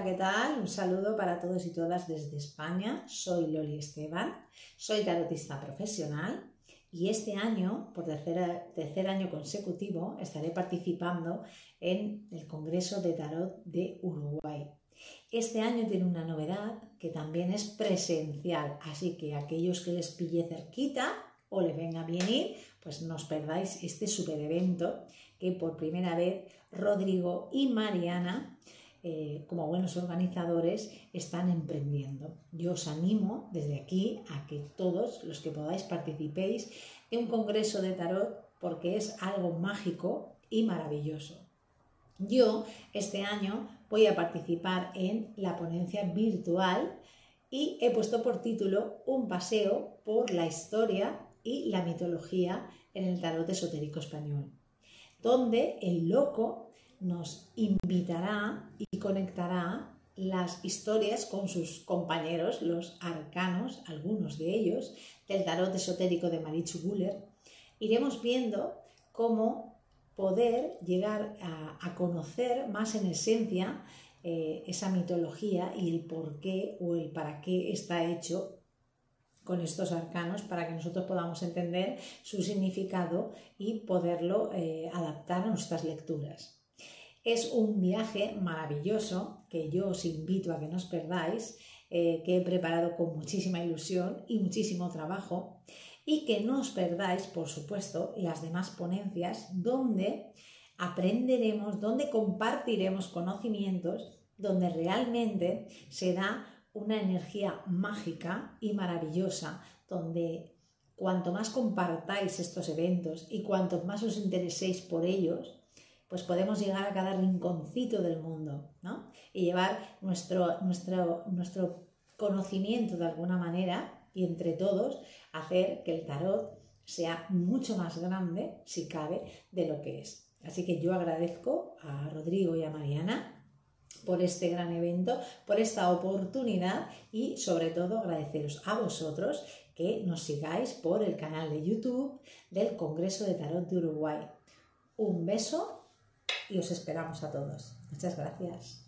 ¿qué tal? Un saludo para todos y todas desde España. Soy Loli Esteban, soy tarotista profesional y este año, por tercer año consecutivo, estaré participando en el Congreso de Tarot de Uruguay. Este año tiene una novedad que también es presencial, así que aquellos que les pille cerquita o les venga bien ir, pues no os perdáis este super evento que por primera vez Rodrigo y Mariana, como buenos organizadores, están emprendiendo. Yo os animo desde aquí a que todos los que podáis participéis en un congreso de tarot porque es algo mágico y maravilloso. Yo este año voy a participar en la ponencia virtual y he puesto por título Un paseo por la historia y la mitología en el tarot esotérico español, donde el loco nos invitará y conectará las historias con sus compañeros, los arcanos, algunos de ellos, del tarot esotérico de Marichu Guller. Iremos viendo cómo poder llegar a conocer más en esencia esa mitología y el por qué o el para qué está hecho con estos arcanos, para que nosotros podamos entender su significado y poderlo adaptar a nuestras lecturas. Es un viaje maravilloso que yo os invito a que no os perdáis, que he preparado con muchísima ilusión y muchísimo trabajo, y que no os perdáis, por supuesto, las demás ponencias donde aprenderemos, donde compartiremos conocimientos, donde realmente se da una energía mágica y maravillosa, donde cuanto más compartáis estos eventos y cuanto más os intereséis por ellos, pues podemos llegar a cada rinconcito del mundo, ¿no? Y llevar nuestro conocimiento de alguna manera y entre todos hacer que el tarot sea mucho más grande, si cabe, de lo que es. Así que yo agradezco a Rodrigo y a Mariana por este gran evento, por esta oportunidad y sobre todo agradeceros a vosotros que nos sigáis por el canal de YouTube del Congreso de Tarot de Uruguay. Un beso y os esperamos a todos. Muchas gracias.